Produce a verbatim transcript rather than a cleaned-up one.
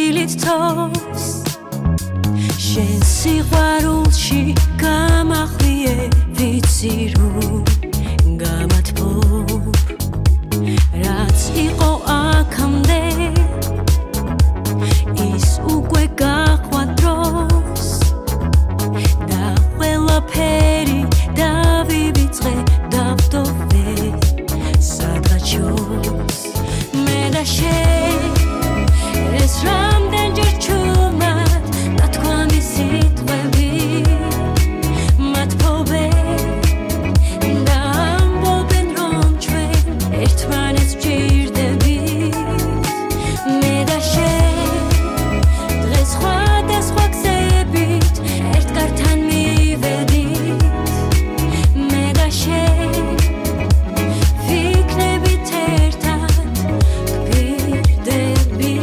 დილით თავს შენ სიყვარულში გამახვიე ვიცი რომ გამათბობ რაც იყო აქამდე ის უკვე გაყვა დროს და ყველაფერი დავივიწყე დავდოვე სადღაჩოს მე და შენ ეს რამდენჯერ ჩუმად ნათქვამი სიტყვები მათბობე და ამბობენ რომ ჩვენ ერთმანეთს ვჭირდებით მე და შენ დღეს სხვადასხვა გზებით ერთგართან მივედით მე და შენ ვიქნებით ერთად გვირდებით